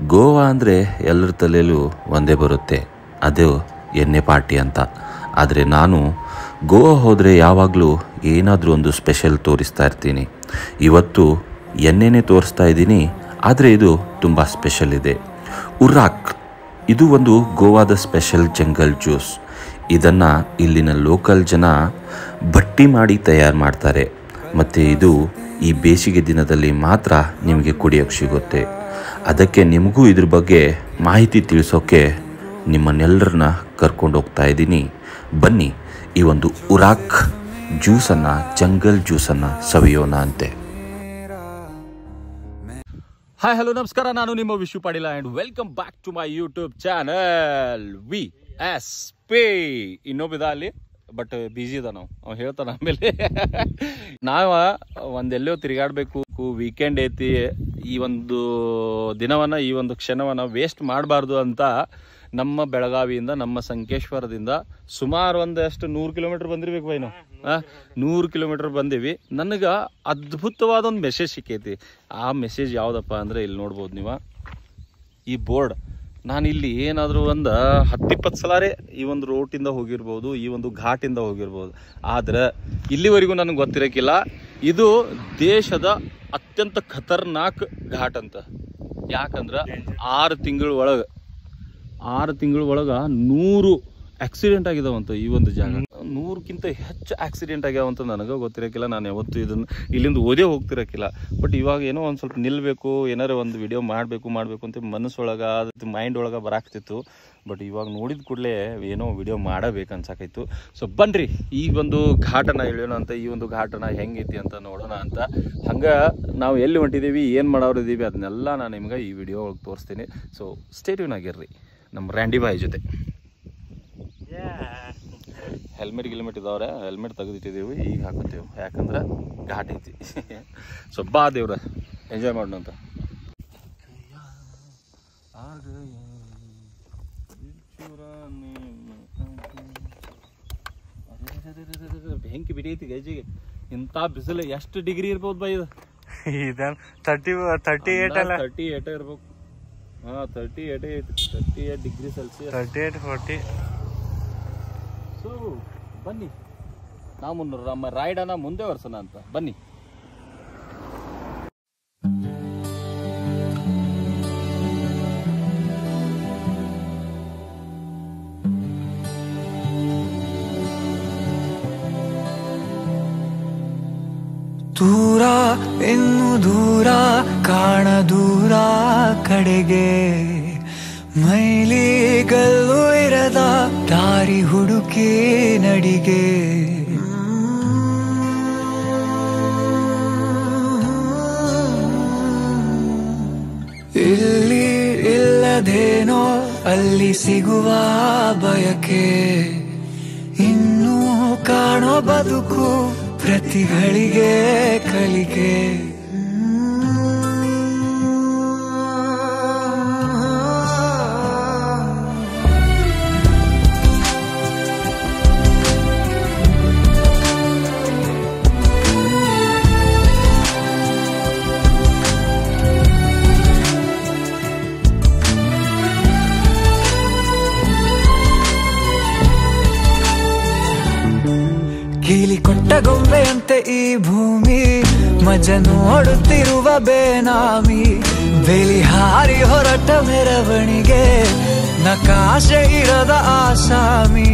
ಗೋವಾ ಅಂದರೆ ಎಲ್ಲರ ತಲೆಯಲ್ಲೂ ಒಂದೇ ಬರುತ್ತೆ, ಅದು ಎಣ್ಣೆ ಪಾರ್ಟಿ ಅಂತ. ಆದರೆ ನಾನು ಗೋವಾ ಹೋದರೆ ಯಾವಾಗಲೂ ಏನಾದರೂ ಒಂದು ಸ್ಪೆಷಲ್ ತೋರಿಸ್ತಾ ಇರ್ತೀನಿ. ಇವತ್ತು ಎಣ್ಣೆನೇ ತೋರಿಸ್ತಾ ಇದ್ದೀನಿ, ಆದರೆ ಇದು ತುಂಬ ಸ್ಪೆಷಲ್ ಇದೆ. ಉರಾಕ್ ಇದು ಒಂದು ಗೋವಾದ ಸ್ಪೆಷಲ್ ಜಂಗಲ್ ಜ್ಯೂಸ್. ಇದನ್ನು ಇಲ್ಲಿನ ಲೋಕಲ್ ಜನ ಭಟ್ಟಿ ಮಾಡಿ ತಯಾರು ಮಾಡ್ತಾರೆ ಮತ್ತು ಇದು ಈ ಬೇಸಿಗೆ ದಿನದಲ್ಲಿ ಮಾತ್ರ ನಿಮಗೆ ಕುಡಿಯೋಕ್ಕೆ ಸಿಗುತ್ತೆ. ಅದಕ್ಕೆ ನಿಮಗೂ ಇದ್ರ ಬಗ್ಗೆ ಮಾಹಿತಿ ತಿಳಿಸೋಕ್ಕೆ ನಿಮ್ಮನ್ನೆಲ್ಲರನ್ನ ಕರ್ಕೊಂಡು ಹೋಗ್ತಾ ಇದ್ದೀನಿ. ಬನ್ನಿ ಈ ಒಂದು ಉರಾಕ್ ಜ್ಯೂಸನ್ನು, ಜಂಗಲ್ ಜ್ಯೂಸನ್ನು ಸವಿಯೋಣ ಅಂತೆ. ಹಾಯ್ ಹಲೋ ನಮಸ್ಕಾರ, ನಾನು ನಿಮ್ಮ Vishu Patil and welcome back to my YouTube channel VSP. ಇನ್ನೊಬ್ಬಿದ ಅಲ್ಲಿ ಬಟ್ ಬಿಜಿ ಇದ, ನಾವು ಹೇಳ್ತಾನೆ ಆಮೇಲೆ. ನಾವು ಒಂದೆಲ್ಲೋ ತಿರುಗಾಡಬೇಕು, ವೀಕೆಂಡ್ ಐತಿ, ಈ ಒಂದು ದಿನವನ್ನು ಈ ಒಂದು ಕ್ಷಣವನ್ನು ವೇಸ್ಟ್ ಮಾಡಬಾರ್ದು ಅಂತ ನಮ್ಮ ಬೆಳಗಾವಿಯಿಂದ, ನಮ್ಮ ಸಂಕೇಶ್ವರದಿಂದ ಸುಮಾರು ಒಂದಷ್ಟು 100 ಕಿಲೋಮೀಟರ್ ಬಂದಿರ್ಬೇಕು ಬೈ. ನಾವು 100 ಕಿಲೋಮೀಟರ್ ಬಂದೀವಿ. ನನಗೆ ಅದ್ಭುತವಾದ ಒಂದು ಮೆಸೇಜ್ ಸಿಕ್ಕೈತಿ. ಆ ಮೆಸೇಜ್ ಯಾವುದಪ್ಪ ಅಂದರೆ ಇಲ್ಲಿ ನೋಡ್ಬೋದು ನೀವು, ಈ ಬೋರ್ಡ್. ನಾನು ಇಲ್ಲಿ ಏನಾದರೂ ಒಂದು 10-20 ಸಲಾರೇ ಈ ಒಂದು ರೋಟಿಂದ ಹೋಗಿರ್ಬೋದು, ಈ ಒಂದು ಘಾಟಿಂದ ಹೋಗಿರ್ಬೋದು. ಆದರೆ ಇಲ್ಲಿವರೆಗೂ ನನಗೆ ಗೊತ್ತಿರೋಕ್ಕಿಲ್ಲ ಇದು ದೇಶದ ಅತ್ಯಂತ ಖತರ್ನಾಕ್ ಘಾಟ್ ಅಂತ. ಯಾಕಂದ್ರೆ 6 ತಿಂಗಳ ಒಳಗೆ 100 ಆಕ್ಸಿಡೆಂಟ್ ಆಗಿದಾವಂತ. ಈ ಒಂದು ಜಾಗ 100ಕ್ಕಿಂತ ಹೆಚ್ಚು ಆಕ್ಸಿಡೆಂಟ್ ಆಗ್ಯಾವಂತ ನನಗೆ ಗೊತ್ತಿರೋಕ್ಕಿಲ್ಲ. ನಾನು ಯಾವತ್ತೂ ಇದನ್ನು ಇಲ್ಲಿಂದ ಓದೇ ಹೋಗ್ತಿರೋಕ್ಕಿಲ್ಲ. ಬಟ್ ಇವಾಗ ಏನೋ ಒಂದು ಸ್ವಲ್ಪ ನಿಲ್ಲಬೇಕು, ಏನಾರು ಒಂದು ವಿಡಿಯೋ ಮಾಡಬೇಕು ಅಂತ ಮನಸ್ಸೊಳಗೆ, ಅದು ಮೈಂಡ್ ಒಳಗೆ ಬರಾಕ್ತಿತ್ತು. ಬಟ್ ಇವಾಗ ನೋಡಿದ ಕೂಡಲೇ ಏನೋ ವಿಡಿಯೋ ಮಾಡಬೇಕು ಅನ್ಸಾಕೈತು. ಸೊ ಬನ್ನಿರಿ ಈ ಒಂದು ಘಾಟನ ಇಳಿಯೋಣ ಅಂತ, ಈ ಒಂದು ಘಾಟನ ಹೆಂಗೈತಿ ಅಂತ ನೋಡೋಣ ಅಂತ. ಹಂಗೆ ನಾವು ಎಲ್ಲಿ ಹೊಂಟಿದ್ದೀವಿ, ಏನು ಮಾಡೋರಿದ್ದೀವಿ ಅದನ್ನೆಲ್ಲ ನಾನು ನಿಮ್ಗೆ ಈ ವಿಡಿಯೋ ಒಳಗೆ ತೋರಿಸ್ತೀನಿ. ಸೊ ಸ್ಟೇ ಟ್ಯೂನ್ ಆಗಿರ್ರಿ ನಮ್ಮ ರ್ಯಾಂಡಿ ಬಾಯ್ ಜೊತೆ. ಹೆಲ್ಮೆಟ್ ಇದಾವ್ರೆ, ಹೆಲ್ಮೆಟ್ ತೆಗೆದಿಟ್ಟಿದ್ದೀವಿ, ಈಗ ಹಾಕತ್ತೀವಿ ಯಾಕಂದ್ರೆ ಘಾಟ್ ಐತಿ. ಸೊ ಬಾ ದೇವ್ರ ಎಂಜಾಯ್ ಮಾಡೋಣ ಅಂತ. ಬೆಂಕಿ ಬಿಡೈತಿ ಗೈಜಿಗೆ. ಇಂಥ ಬಿಸಿಲು ಎಷ್ಟು ಡಿಗ್ರಿ ಇರ್ಬೋದು ಬೈ? ಇದು 38 ಇರ್ಬೇಕು. 38 ಐತಿ, 38 ಡಿಗ್ರಿ ಸೆಲ್ಸಿಯಸ್, 38-40. ಸೊ ಬನ್ನಿ ನಾವು ನಮ್ಮ ರೈಡನ್ನ ಮುಂದೆ ವರ್ಸೋಣ ಅಂತ. ಬನ್ನಿ. ದೂರ ಇನ್ನು ದೂರ ಕಾಣ, ದೂರ ಕಡೆಗೆ ಮೈಲಿಗಲ್ಲು ಇರದ ದಾರಿ ಹುಡುಕಿ ನಡಿಗೆ. ಇಲ್ಲಿ ಇಲ್ಲದೇನೋ ಅಲ್ಲಿ ಸಿಗುವ ಬಯಕೆ, ಇನ್ನೂ ಕಾಣೋ ಬದುಕು ಪ್ರತಿಗಳಿಗೆ ಕಲಿಕೆ. ಕೀಲಿ ಕೊಟ್ಟ ಗೊಂಬೆಯಂತೆ ಈ ಭೂಮಿ, ಮಜ ನೋಡುತ್ತಿರುವ ಬೇನಾಮಿ. ಬೇಲಿ ಹಾರಿ ಹೊರಟ ಮೆರವಣಿಗೆ, ನಕಾಶೆ ಇರದ ಆಸಾಮಿ.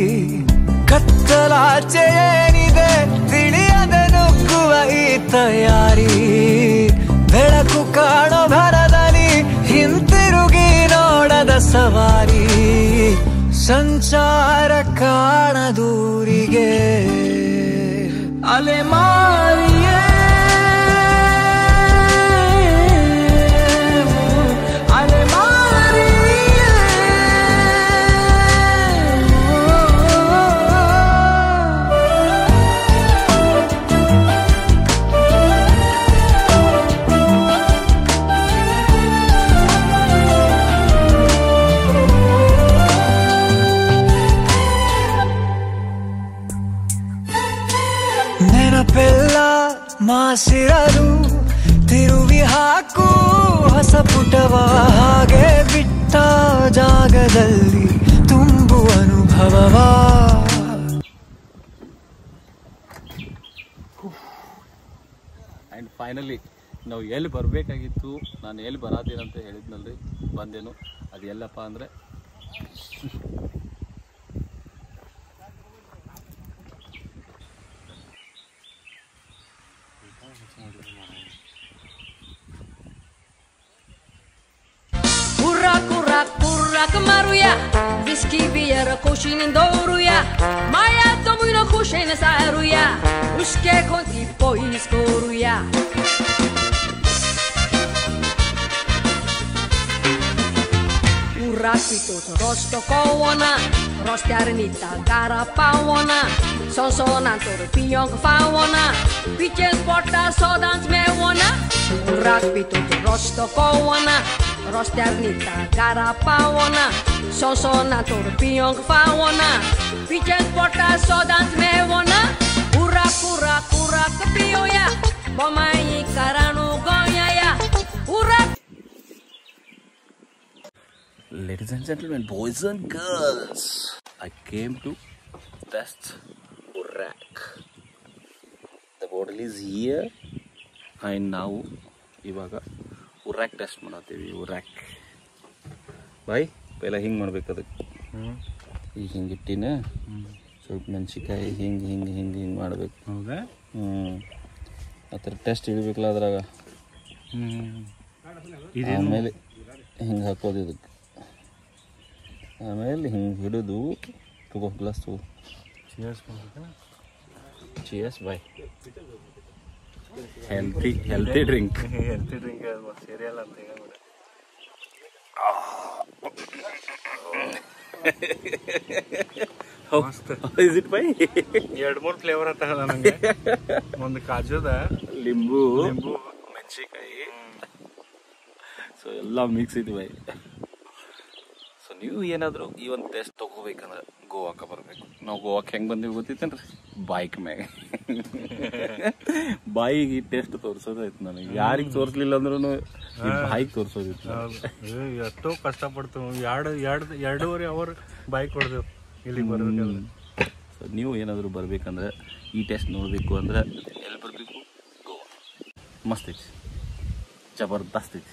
ಕತ್ತಲಾಚೆ ಏನಿದೆ ತಿಳಿಯದೆ ನುಗ್ಗುವ ಈ ತಯಾರಿ. ಬೆಳಕು ಕಾಣೋ ಭರದಲ್ಲಿ ಹಿಂತಿರುಗಿ ನೋಡದ ಸವಾರಿ. ಸಂಚಾರ ಕಾಣದೂರಿಗೆ ಅಲೆಮಾರಿಯೇ, ಅಲೆಮಾರಿಯೇ. ನೆನಪೆಲ್ಲ ಪುಟವ ಹಾಗೆ ಬಿಟ್ಟ ಜಾಗದಲ್ಲಿ ತುಂಬು ಅನುಭವವಾ. ಆ್ಯಂಡ್ ಫೈನಲಿ ನಾವು ಎಲ್ಲಿ ಬರಬೇಕಾಗಿತ್ತು, ನಾನು ಎಲ್ಲಿ ಬರಾದೇನಂತ ಹೇಳಿದ್ನಲ್ರಿ, ಬಂದೇನು. ಅದು ಎಲ್ಲಪ್ಪ ಅಂದರೆ Kurrak maruja, whisky bier košin douruja, Maja domujno kušen zaruja, uške konti pojin skoruja. Urrakitut rostokovona, rostjarnita garapavona, Sonsonantor pijong favona, Pičen porta sodans mevona. Urrakitut rostokovona, Rostjarnita garapavona, Sonsonantor pijong favona, Pičen porta sodans mevona. Urrak pijoja, Pomaji karanu gonjaja, Urrak. Ladies and gentlemen, boys and girls, I came to test Urrak. The bottle is here and now ivaga Urrak test ಮಾಡಾತೀವಿ. Urrak ಬಾಯ್ ಪೆಲ್ಲ ಹಿಂಗೆ ಮಾಡ್ಬೇಕು ಅದಕ್ಕೆ. ಈಗ ಹಿಂಗೆ ಇಟ್ಟಿನ ಸ್ವಲ್ಪ ಮೆಣಸಿಕಾಯಿ ಹಿಂಗೆ ಮಾಡ್ಬೇಕು. ಹೌದಾ? ಆ ಥರ ಟೆಸ್ಟ್ ಇಡಬೇಕಲ್ಲ ಅದ್ರಾಗ. ಆಮೇಲೆ ಹಿಂಗೆ ಹಾಕೋದು ಇದಕ್ಕೆ. ಆಮೇಲೆ ಹಿಂಗೆ ಹಿಡಿದು ತಗೋ ಗ್ಲಾಸ್ ತಗೋ. ಚಿಯರ್ಸ್ ಬಾಯ್. Healthy drink. ಹೆಲ್ತಿ ಡ್ರಿಂಕ್ ಸೀರಿಯಲ್ ಅಂತ ಹೇಳ್ಬಿಡ. ಇಸ್ ಇಟ್ ಬೈ? 2-3 ಫ್ಲೇವರ್ ಅಂತ ನನಗೆ. ಒಂದು ಕಾಜುದ, ಲಿಂಬು ಮೆಣಸಿಕಾಯಿ, ಸೊ ಎಲ್ಲ ಮಿಕ್ಸ್ ಇದೆ ಬೈ. ಸೊ ನೀವು ಏನಾದರೂ ಈ ಒಂದು ಟೆಸ್ಟ್ ತೊಗೋಬೇಕಂದ್ರೆ ಗೋವಾಕ್ಕೆ ಬರಬೇಕು. ನಾವು ಗೋವಾಕ್ಕೆ ಹೆಂಗೆ ಬಂದೀವಿ ಗೊತ್ತಿತ್ತೇನ್ರಿ? ಬೈಕ್ ಮ್ಯಾಗ. ಬಾಯಿಗೆ ಈ ಟೆಸ್ಟ್ ತೋರಿಸೋದಾಯ್ತು ನನಗೆ. ಯಾರಿಗೆ ತೋರಿಸ್ಲಿಲ್ಲ ಅಂದ್ರೂ ಬೈಕ್ ತೋರಿಸೋದಿತ್ತು. ಎಷ್ಟೋ ಕಷ್ಟಪಡ್ತು. 2.5 ಅವರ್ ಬೈಕ್ ಹೊಡೆದೆವು ಇಲ್ಲಿಗೆ ಬರ್ಬೇಕಲ್ಲ. ಸೊ ನೀವು ಏನಾದರೂ ಬರಬೇಕಂದ್ರೆ, ಈ ಟೆಸ್ಟ್ ನೋಡಬೇಕು ಅಂದ್ರೆ ಎಲ್ಲಿ ಬರಬೇಕು? ಗೋವಾ. ಮಸ್ತ್ ಐತಿ, ಜಬರ್ದಸ್ತ್ ಐತಿ.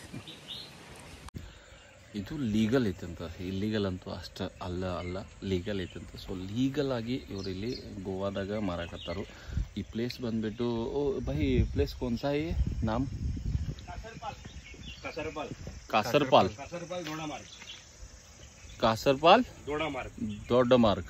ಇದು ಲೀಗಲ್ ಐತಂತ. ಇಲ್ಲೀಗಲ್ ಅಂತೂ ಅಷ್ಟು ಅಲ್ಲ, ಲೀಗಲ್ ಐತಂತ. ಸೊ ಲೀಗಲ್ ಆಗಿ ಇವರು ಇಲ್ಲಿ ಗೋವಾದಾಗ ಮಾರಾಕತ್ತಾರು. ಈ ಪ್ಲೇಸ್ ಬಂದ್ಬಿಟ್ಟು ಬೈ ಪ್ಲೇಸ್ ಕೋನ್ಸಾ ಹೈ ನಾಮ್? ಕಾಸರ್ಪಾಲ್ ದೊಡ್ಡ ಮಾರ್ಗ್.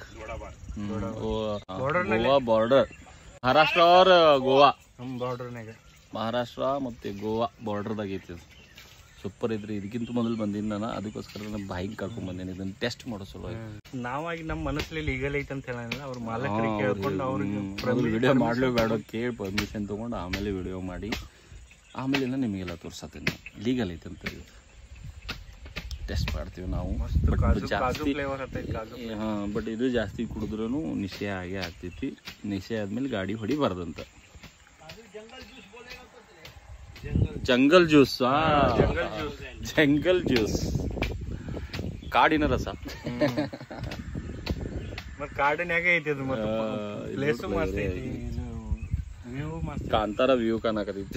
ಗೋವಾ ಬಾರ್ಡರ್, ಮಹಾರಾಷ್ಟ್ರ और ಗೋವಾ ಬಾರ್ಡರ್ನಾಗ. ಮಹಾರಾಷ್ಟ್ರ ಮತ್ತು ಗೋವಾ ಬಾರ್ಡರ್ದಾಗ ಐತಿ. ಸೂಪರ್ ಇದ್ರಿ. ಇದಕ್ಕಿಂತ ಮೊದಲು ಬಂದಿನಿ ನಾನು, ಅದಕ್ಕೋಸ್ಕರ ನಾನು ಬೈಕ್ ಕರ್ಕೊಂಡ್ ಬಂದೇನಿ ಇದನ್ನ ಟೆಸ್ಟ್ ಮಾಡೋ ಸಲುವಾಗಿ. ನಾವಾಗಿ ನಮ್ಮ ಮನಸ್ಸಲ್ಲಿ ಲೀಗಲ್ ಐತೆ ಅಂತ ಹೇಳಿಲ್ಲ, ಅವ್ರ ಮಾಲಕರಿಗೆ ಕೇಳ್ಕೊಂಡು ಅವ್ರಿಗೆ ವಿಡಿಯೋ ಮಾಡ್ಲೋ ಬೇಡ ಕೇಳಿ ಪರ್ಮಿಷನ್ ತೊಗೊಂಡು ಆಮೇಲೆ ವಿಡಿಯೋ ಮಾಡಿ ಆಮೇಲೆ ನಿಮಗೆಲ್ಲ ತೋರ್ಸತ್ತೀನಿ. ಲೀಗಲ್ ಐತೆ ಅಂತ ಟೆಸ್ಟ್ ಮಾಡ್ತೀವಿ ನಾವು. ಬಟ್ ಇದು ಜಾಸ್ತಿ ಕುಡಿದ್ರೂ ನಿಶೆ ಆಗೇ ಆಗ್ತೈತಿ. ನಿಶೆ ಆದ್ಮೇಲೆ ಗಾಡಿ ಹೊಡಿಬಾರ್ದಂತ. ಜಂಗಲ್ ಜ್ಯೂಸ್, ಜಂಗಲ್ ಜ್ಯೂಸ್, ಕಾಡಿನ ರಸ. ಕಾಡಿನಾಗೆ ಐತಿ ಅದು. ಪ್ಲೇಸು ಮಸ್ತ್ ಐತಿ, ವ್ಯೂ ಮಸ್ತ್. ಕಾಂತಾರ ವ್ಯೂ ಕಾಣಕತ್ತೈತಿ.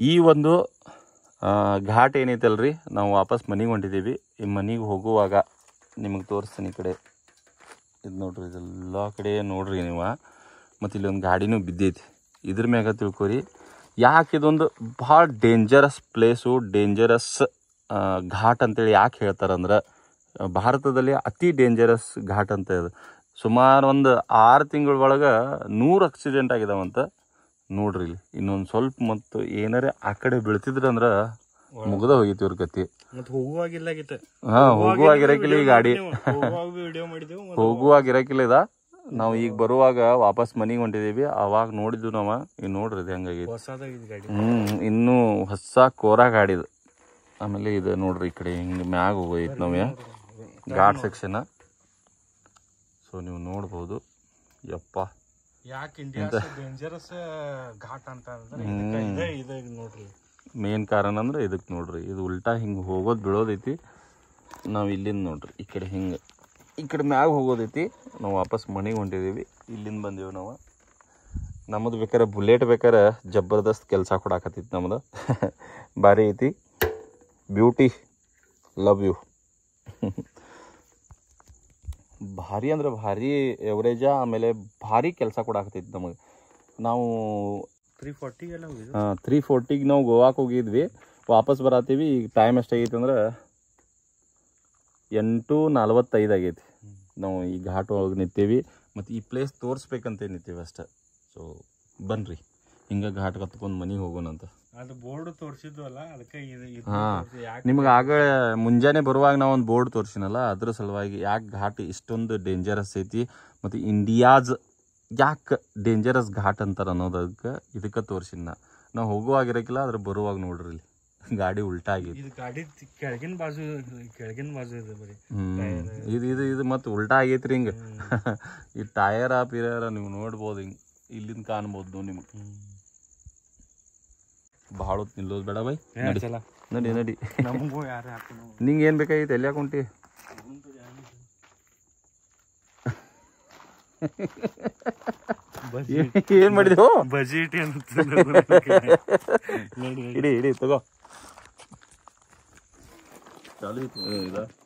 ಈ ಒಂದು ಘಾಟ್ ಏನೈತಲ್ರಿ, ನಾವು ವಾಪಸ್ ಮನೆಗೆ ಹೊಂಟಿದ್ದೀವಿ. ಈ ಮನೆಗೆ ಹೋಗುವಾಗ ನಿಮಗೆ ತೋರಿಸ್ತೀನಿ. ಈ ಕಡೆ ಇದು ನೋಡ್ರಿ, ಇದೆಲ್ಲ ಕಡೆ ನೋಡ್ರಿ ನೀವು. ಮತ್ತು ಇಲ್ಲೊಂದು ಗಾಡಿನೂ ಬಿದ್ದೈತಿ. ಇದ್ರ ಮ್ಯಾಗ ತಿಳ್ಕೊರಿ ಯಾಕೆ ಇದೊಂದು ಭಾಳ ಡೇಂಜರಸ್ ಪ್ಲೇಸು, ಡೇಂಜರಸ್ ಘಾಟ್ ಅಂತೇಳಿ ಯಾಕೆ ಹೇಳ್ತಾರಂದ್ರೆ, ಭಾರತದಲ್ಲಿ ಅತಿ ಡೇಂಜರಸ್ ಘಾಟ್ ಅಂತ ಇದು. ಸುಮಾರು ಒಂದು 6 ತಿಂಗಳ ಒಳಗೆ 100 ಆಕ್ಸಿಡೆಂಟ್ ಆಗಿದಾವಂತ. ನೋಡ್ರಿ ಇಲ್ಲಿ ಇನ್ನೊಂದು ಸ್ವಲ್ಪ ಮತ್ತು ಏನಾರ ಆ ಕಡೆ ಬೀಳ್ತಿದ್ರ ಅಂದ್ರೆ ಮುಗ್ದ ಹೋಗಿತ್ತು ಇವ್ರ ಕತಿ. ಹೋಗುವಾಗಿರಕಿಲ್ಲ ಈ ಗಾಡಿ, ಹೋಗುವಾಗಿರಕಿಲ್ಲ ಇದ. ನಾವು ಈಗ ಬರುವಾಗ ವಾಪಸ್ ಮನೆಗೆ ಹೊಂಟಿದೀವಿ. ಅವಾಗ ನೋಡಿದ್ವಿ ನಾವು. ಈಗ ನೋಡ್ರಿ ಇದು ಹೆಂಗಾಗೈತಿ. ಇನ್ನೂ ಹೊಸ ಕೋರಾ ಗಾಡಿದು. ಆಮೇಲೆ ಇದು ನೋಡ್ರಿ ಈ ಕಡೆ ಹಿಂಗೆ ಮ್ಯಾಗ ಹೋಗೋಯ್ತು ನಾವೇ ಘಾಟ್ ಸೆಕ್ಷನ್. ಸೊ ನೀವು ನೋಡ್ಬೋದು. ಯಪ್ಪ ಮೇನ್ ಕಾರಣ ಅಂದ್ರೆ ಇದಕ್ಕೆ ನೋಡ್ರಿ, ಇದು ಉಲ್ಟಾ ಹಿಂಗೆ ಹೋಗೋದು ಬೀಳೋದೈತಿ. ನಾವು ಇಲ್ಲಿಂದ ನೋಡ್ರಿ ಈ ಕಡೆ ಹಿಂಗೆ ಈ ಕಡೆ ಮ್ಯಾಗ ಹೋಗೋದೈತಿ. ನಾವು ವಾಪಸ್ ಮನೆಗೆ ಹೊಂಟಿದ್ದೀವಿ. ಇಲ್ಲಿಂದ ಬಂದೀವಿ ನಾವು. ನಮ್ಮದು ಬೇಕಾರೆ ಬುಲೆಟ್ ಬೇಕಾರೆ ಜಬರ್ದಸ್ತ್ ಕೆಲಸ ಕೊಡಾಕತ್ತೈತಿ ನಮ್ದು. ಭಾರಿ ಐತಿ. Beauty, love you. ಭಾರಿ ಅಂದ್ರೆ ಭಾರಿ ಎವರೇಜ. ಆಮೇಲೆ ಭಾರಿ ಕೆಲಸ ಕೊಡಾಕತ್ತೈತಿ ನಮಗೆ. ನಾವು 340ಗೆ ನಾವು ಗೋವಾಕ್ಕೆ ಹೋಗಿದ್ವಿ. ವಾಪಸ್ ಬರತ್ತೀವಿ. ಈಗ ಟೈಮ್ ಎಷ್ಟಾಗೈತಿ ಅಂದ್ರೆ 8:45 ಆಗೈತಿ. ನಾವು ಈ ಘಾಟ್ ಒಳಗೆ ನಿಂತೀವಿ. ಮತ್ತು ಈ ಪ್ಲೇಸ್ ತೋರಿಸ್ಬೇಕಂತ ನಿಂತೀವಿ ಅಷ್ಟೆ. ಸೊ ಬನ್ರಿ ಹಿಂಗೆ ಘಾಟ್ ಕತ್ಕೊಂಡು ಮನೆಗೆ ಹೋಗೋಣಂತ. ಅದು ಬೋರ್ಡ್ ತೋರಿಸಿದ್ವಲ್ಲ, ಅದಕ್ಕೆ ನಿಮ್ಗೆ ಆಗ ಮುಂಜಾನೆ ಬರುವಾಗ ನಾವು ಒಂದು ಬೋರ್ಡ್ ತೋರಿಸಿನಲ್ಲ, ಅದ್ರ ಸಲುವಾಗಿ ಯಾಕೆ ಘಾಟ್ ಇಷ್ಟೊಂದು ಡೇಂಜರಸ್ ಐತಿ ಮತ್ತು ಇಂಡಿಯಾಸ್ ಯಾಕೆ ಡೇಂಜರಸ್ ಘಾಟ್ ಅಂತಾರೆ ಅನ್ನೋದಕ್ಕೆ ಇದಕ್ಕೆ ತೋರಿಸಿನ. ನಾವು ಹೋಗುವಾಗಿರಕ್ಕಿಲ್ಲ, ಅದ್ರ ಬರುವಾಗ ನೋಡ್ರಿ ಇಲ್ಲಿ ಗಾಡಿ ಉಲ್ಟಾ ಆಗೈತಿ. ಕೆಳಗಿನ ಬಾಜು ಇದೆ ಬರೀ. ಇದು ಮತ್ತೆ ಉಲ್ಟಾ ಆಗೈತ್ರಿ ಹಿಂಗೆ. ಈ ಟಯರ ಪಿರರ ನೀವು ನೋಡ್ಬೋದು. ಹಿಂಗೆ ಇಲ್ಲಿಂದ ಕಾಣ್ಬೋದು ನಿಮ್ಗೆ. ಭಾಳ ಹೊತ್ತು ನಿಲ್ಲೋದು ಬೇಡ ಬೈ. ನಡಿ ನಡಿ. ನಿಂಗೆ ಏನು ಬೇಕಾಗಿತ್ತು? ಎಲ್ಲಿ ಹಾಕೊಂಟಿ? ಏನ್ ಮಾಡಿದೆವು? ಬಜಿ ಇಟ್ಟಿ ಇಡಿ ತಗೋ. ಚಾಲು